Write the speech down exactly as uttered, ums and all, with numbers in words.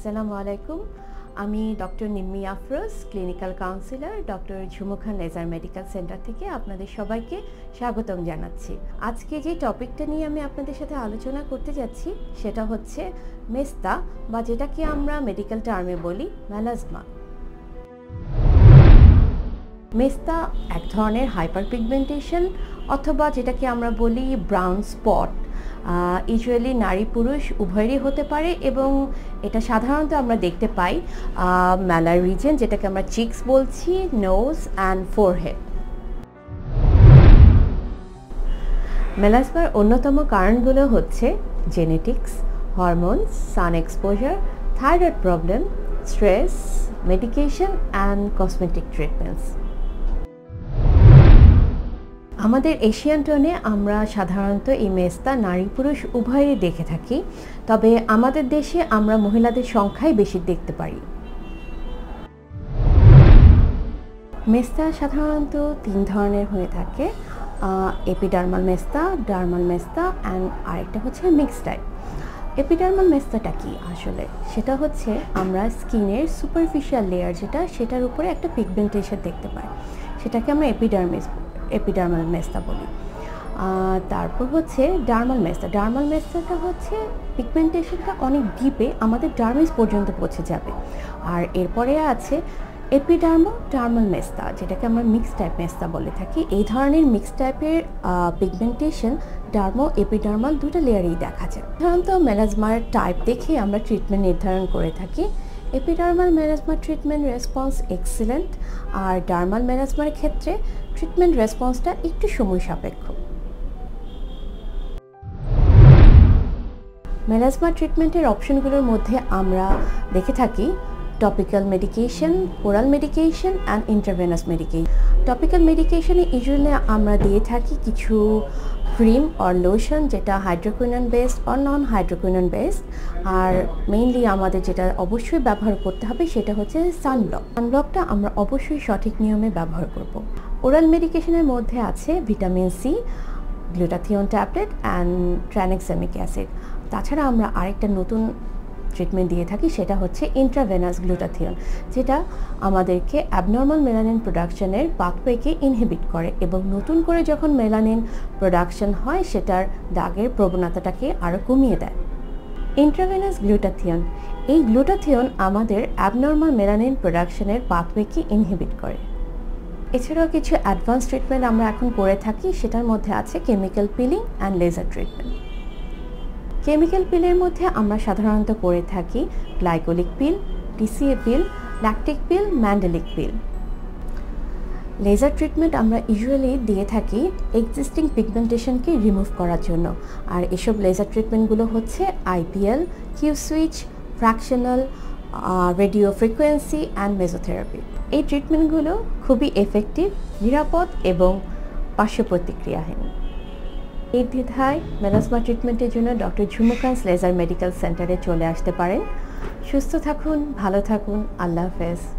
আসসালামু আলাইকুম। আমি doctor Nimmi Afroz, clinical counsellor, doctor Jhumu Khan laser medical centre থেকে আপনাদের সবাইকে স্বাগতম জানাচ্ছি। আজকে যে টপিকটা নিয়ে আমি আপনাদের সাথে আলোচনা করতে যাচ্ছি সেটা হচ্ছে মেস্তা, বা যেটাকে আমরা মেডিকেল টার্মে বলি মেলাজমা। মেস্তা এক ধরনের হাইপার পিগমেন্টেশন অথবা যেটাকে আমরা বলি ব্রাউন স্পট, ইউজুয়ালি নারী পুরুষ উভয়েরই হতে পারে এবং এটা সাধারণত আমরা দেখতে পাই ম্যালার রিজন, যেটাকে আমরা চিক্স বলছি, নোজ অ্যান্ড ফোরহেড। মেলাজমার অন্যতম কারণগুলো হচ্ছে genetics, hormones, sun exposure, thyroid problem, stress, medication and cosmetic treatments. আমাদের এশিয়ান টোনে আমরা সাধারণত এই মেস্তা নারী পুরুষ উভয়েরই দেখে থাকি, তবে আমাদের দেশে আমরা মহিলাদের সংখ্যাই বেশি দেখতে পারি। মেস্তা সাধারণত তিন ধরনের হয়ে থাকে, এপিডার্মাল মেস্তা, ডার্মাল মেস্তা অ্যান্ড আরেকটা হচ্ছে মিক্সড টাইপ। এপিডার্মাল মেস্তাটা কি আসলে? সেটা হচ্ছে আমরা স্কিনের সুপারফিশিয়াল লেয়ার যেটা, সেটার উপরে একটা পিগমেন্টেশন দেখতে পাই, সেটাকে আমরা এপিডার্মিস এপিডার্মাল মেস্তা বলি। তারপর হচ্ছে ডার্মাল মেস্তা। ডার্মাল মেস্তাটা হচ্ছে পিগমেন্টেশনটা অনেক ডিপে আমাদের ডার্মিস পর্যন্ত পৌঁছে যাবে। আর এরপরে আছে এপিডার্মাল ডার্মাল মেস্তা, যেটাকে আমরা মিক্সড টাইপ মেস্তা বলে থাকি। এই ধরনের মিক্সড টাইপের পিগমেন্টেশন ডার্মো এপিডার্মাল দুটো লেয়ারেই দেখা যায়। সাধারণত মেলাজমার টাইপ দেখে আমরা ট্রিটমেন্ট নির্ধারণ করে থাকি। Epidermal melasma treatment response excellent, আর ডার্মাল মেলাজমার ক্ষেত্রে ট্রিটমেন্ট রেসপন্সটা একটু সময় সাপেক্ষ। মেলাজমা ট্রিটমেন্টের অপশনগুলোর মধ্যে আমরা দেখে থাকি topical medication, oral medication and intravenous medication. Topical মেডিকেশনে ইউজুয়ালি আমরা দিয়ে থাকি কিছু ক্রিম অর লোশন, যেটা hydroquinone based or non hydroquinone based. আর মেইনলি আমাদের যেটা অবশ্যই ব্যবহার করতে হবে সেটা হচ্ছে সানব্লক। সানব্লকটা আমরা অবশ্যই সঠিক নিয়মে ব্যবহার করব। ওরাল মেডিকেশনের মধ্যে আছে vitamin C, glutathione tablet and tranexamic acid. তাছাড়া আমরা আরেকটা নতুন ট্রিটমেন্ট দিয়ে থাকি, সেটা হচ্ছে ইন্ট্রাভেনাস গ্লুটাথিয়ন, যেটা আমাদেরকে অ্যাবনর্মাল মেলানিন প্রোডাকশনের পাথওয়েকে ইনহিবিট করে এবং নতুন করে যখন মেলানিন প্রোডাকশন হয় সেটার দাগের প্রবণতাটাকে আরও কমিয়ে দেয়। ইন্ট্রাভেনাস গ্লুটাথিয়ন, এই গ্লুটাথিয়ন আমাদের অ্যাবনর্মাল মেলানিন প্রোডাকশনের পাথওয়েকে ইনহিবিট করে। এছাড়াও কিছু অ্যাডভান্স ট্রিটমেন্ট আমরা এখন করে থাকি, সেটার মধ্যে আছে chemical peeling and laser treatment. Chemical পিলের মধ্যে আমরা সাধারণত করে থাকি glycolic peel, TCA peel, lactic peel, mandelic peel. Laser treatment আমরা ইউজুয়ালি দিয়ে থাকি এক্সিস্টিং পিগমেন্টেশনকে রিমুভ করার জন্য, আর এসব লেজার ট্রিটমেন্টগুলো হচ্ছে IPL, Q switch, fractional, radio frequency and mesotherapy. এই ট্রিটমেন্টগুলো খুবই এফেক্টিভ, নিরাপদ এবং পার্শ্ব প্রতিক্রিয়াহীন। এই দ্বিধায় মেলাজমা ট্রিটমেন্টের জন্য doctor Jhumu Khan laser medical সেন্টারে চলে আসতে পারেন। সুস্থ থাকুন, ভালো থাকুন, আল্লাহ হাফেজ।